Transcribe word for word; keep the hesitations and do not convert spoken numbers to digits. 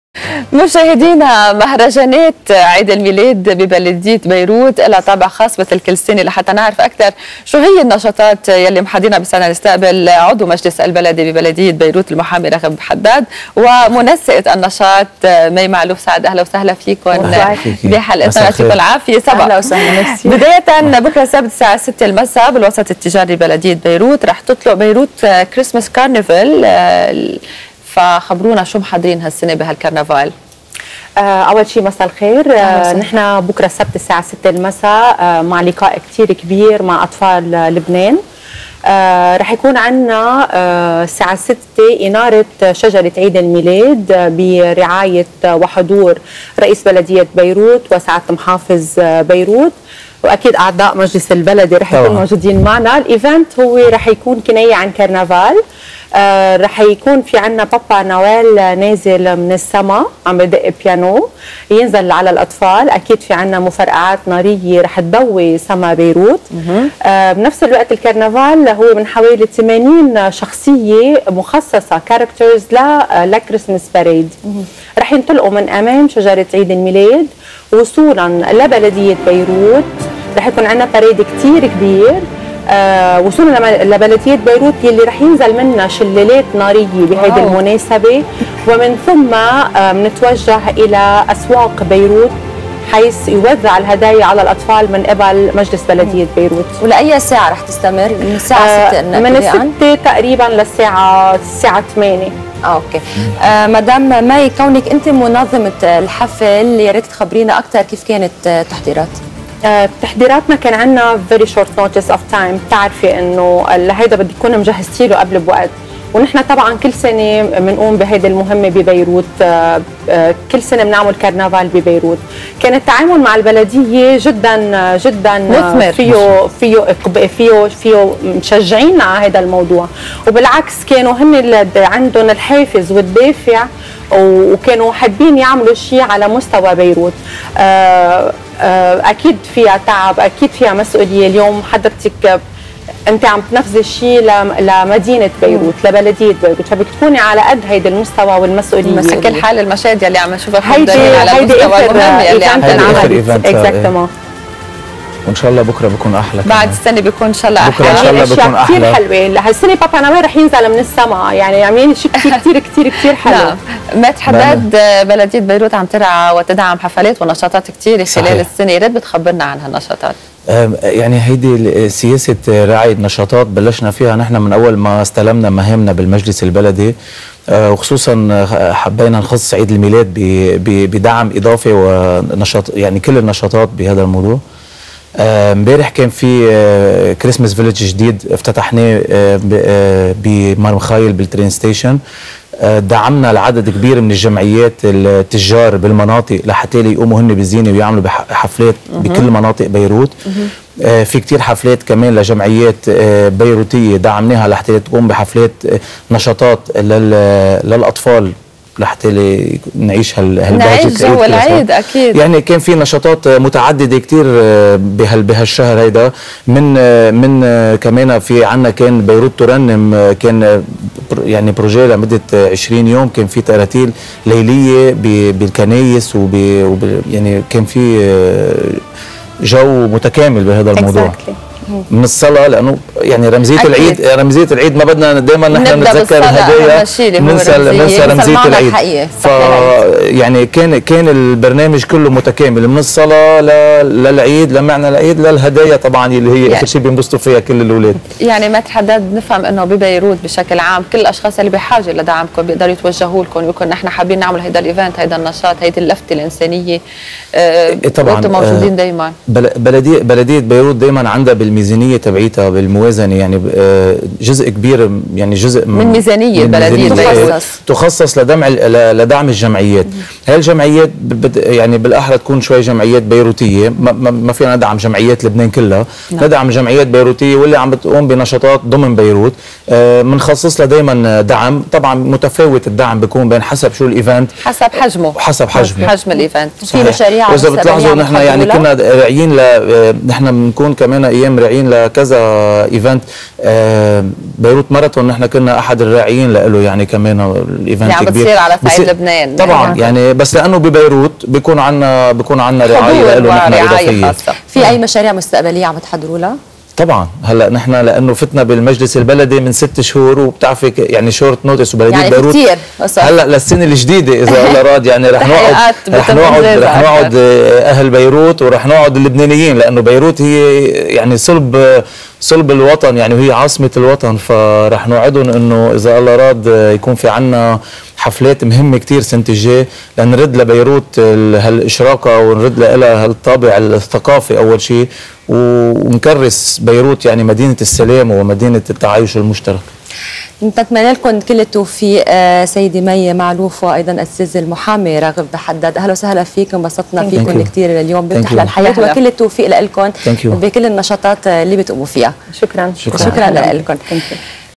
مشاهدينا، مهرجانات عيد الميلاد ببلدية بيروت لها طابع خاص مثل كل سنة. لحتى نعرف أكثر شو هي النشاطات يلي محضرينها بسنة، نستقبل عضو مجلس البلدي ببلدية بيروت المحامي رغب حداد ومنسقة النشاط مي معلوف. سعد، أهلا وسهلا فيكم بحلقتنا، يعطيكم العافية. صباح أهلا وسهلا. بداية بكرة السبت الساعة ستة المساء بالوسط التجاري بلدية بيروت رح تطلق بيروت كريسماس كارنيفال، فخبرونا شو محضرين هالسنه بهالكرنفال. اول شيء مساء الخير. آه نحن بكره السبت الساعه ستة المساء آه مع لقاء كثير كبير مع اطفال لبنان. آه رح يكون عندنا آه الساعه ستة اناره شجره عيد الميلاد برعايه وحضور رئيس بلديه بيروت وسعاده محافظ بيروت، واكيد اعضاء مجلس البلدي رح يكونوا موجودين معنا. الايفنت هو رح يكون كنايه عن كرنفال. آه رح يكون في عنا بابا نويل نازل من السما عم بدق بيانو ينزل على الاطفال. اكيد في عنا مفرقعات ناريه رح تضوي سما بيروت. آه بنفس الوقت الكرنفال هو من حوالي ثمانين شخصيه مخصصه كاركترز لكريسماس باريد رح ينطلقوا من امام شجره عيد الميلاد وصولا لبلديه بيروت. رح يكون عنا باريد كثير كبير آه وصولا لبلدية بيروت يلي رح ينزل منها شلالات نارية بهيدي المناسبة، ومن ثم بنتوجه آه إلى أسواق بيروت حيث يوزع الهدايا على الأطفال من قبل مجلس بلدية بيروت. ولأي ساعة رح تستمر؟ من الساعة آه ستة من الستة تقريبا للساعة الساعة ثمانية. اه اوكي. آه مدام مي، كونك انت منظمة الحفل، يا ريت تخبرينا أكثر كيف كانت التحضيرات؟ آه تحضيراتنا كان عندنا very short notice of time. بتعرفي انه هيدا بدي يكون مجهزتي له قبل بوقت، ونحن طبعا كل سنه بنقوم بهيدي المهمه ببيروت. آه آه كل سنه بنعمل كرنفال ببيروت. كان التعامل مع البلديه جدا جدا مثمر، فيه فيه فيه فيه مشجعين على هذا الموضوع، وبالعكس كانوا هن عندهم الحافز والدافع وكانوا حابين يعملوا شيء على مستوى بيروت. آه اكيد فيها تعب، اكيد فيها مسؤوليه. اليوم حضرتك انت عم تنفذي شيء لمدينه بيروت، لبلديه بيروت، فبدك تكوني على قد هيدا المستوى والمسؤوليه. بس كل حال المشاهد يلي عم نشوفها هيدي على المستوى المهم يلي عم تنعمل. اكزاكتومون. وان شاء الله بكره بكون احلى. بعد السنه بيكون ان شاء الله احلى. بكره ان شاء الله بيكون احلى. كثير حلوه هالسنه. بابا نويل رح ينزل من السماء، يعني عاملين شيء كثير كثير كثير كثير حلو. نعم. مات حداد، بلديه بيروت عم ترعى وتدعم حفلات ونشاطات كثيره خلال السنه، يا ريت بتخبرنا عن هالنشاطات. يعني هيدي سياسه رعايه نشاطات بلشنا فيها نحن من اول ما استلمنا مهامنا بالمجلس البلدي، وخصوصا حبينا نخص عيد الميلاد بدعم اضافي ونشاط، يعني كل النشاطات بهذا الموضوع. امبارح كان في كريسماس فيليج جديد افتتحناه بمرمخايل بالترين ستيشن. دعمنا العدد كبير من الجمعيات التجار بالمناطق لحتى يقوموا هن بالزينه ويعملوا حفلات بكل مناطق بيروت. في كتير حفلات كمان لجمعيات بيروتيه دعمناها لحتى تقوم بحفلات نشاطات للاطفال لحتى نعيش هالبهجه، نعيش جو العيد. اكيد يعني كان في نشاطات متعدده كثير بهال بهالشهر هيدا. من من كمان في عندنا كان بيروت ترنم، كان يعني بروجي لمده عشرين يوم، كان في تراتيل ليليه بالكنايس وب يعني كان في جو متكامل بهذا الموضوع. exactly. من الصلاة، لأنه يعني رمزية أكيد. العيد رمزية العيد ما بدنا دائما نحن نتذكر الهدايا، ننسى ننسى رمزية العيد. ف يعني كان كان البرنامج كله متكامل من الصلاة للعيد لمعنى العيد للهدايا طبعا اللي هي يعني آخر شيء بينبسطوا فيها كل الأولاد. يعني ما تحدد نفهم إنه ببيروت بشكل عام كل الأشخاص اللي بحاجة لدعمكم بيقدروا يتوجهوا لكم ويكون نحن حابين نعمل هيدا الإيفنت، هيدا النشاط، هيدي اللفتة الإنسانية. آه طبعا وأنتم موجودين دايما. بلدية بلدية بيروت دائما عندها بالميزانية تبعيتها بالموازنة يعني جزء كبير، يعني جزء من ميزانية بلدية تخصص تخصص لدعم لدعم الجمعيات. هاي الجمعيات يعني بالاحرى تكون شوي جمعيات بيروتيه، ما, ما فينا ندعم جمعيات لبنان كلها، نعم. ندعم جمعيات بيروتيه واللي عم بتقوم بنشاطات ضمن بيروت. بنخصص آه لها دائما دعم، طبعا متفاوت الدعم بيكون بين حسب شو الايفنت، حسب حجمه حسب حجمه حجم الايفنت. في مشاريع واذا بتلاحظوا نحن يعني كنا راعيين ل نحن بنكون كمان ايام راعيين لكذا ايفنت. آه بيروت ماراثون نحن كنا احد الراعيين له يعني كمان الايفنت يعني كبير. بتصير على صعيد لبنان طبعا يعني بس لانه ببيروت بيكون عندنا بيكون عندنا رعايه له نحن اضافيه. في اي مشاريع مستقبليه عم تحضروا لها؟ طبعا هلا نحن لانه فتنا بالمجلس البلدي من ست شهور وبتعرفي يعني شورت نوتس وبلديه يعني بيروت كثير هلا للسنه الجديده اذا الله راد يعني رح نقعد رح نقعد رح نقعد اهل بيروت ورح نقعد اللبنانيين لانه بيروت هي يعني صلب صلب الوطن يعني وهي عاصمه الوطن فرح نوعدهم انه اذا الله راد يكون في عنا حفلات مهمه كثير سنه الجاي لنرد لبيروت هالاشراقه ونرد لها هالطابع الثقافي اول شيء ونكرس بيروت يعني مدينه السلام ومدينه التعايش المشترك. نتمنى لكم كل التوفيق سيدي مي معلوف وايضا الاستاذ المحامي راغب حداد. اهلا وسهلا فيكم، انبسطنا فيكم كثير اليوم بفتح للحياه وكل التوفيق لكم بكل النشاطات اللي بتقوموا فيها. شكرا شكرا, شكرا لكم.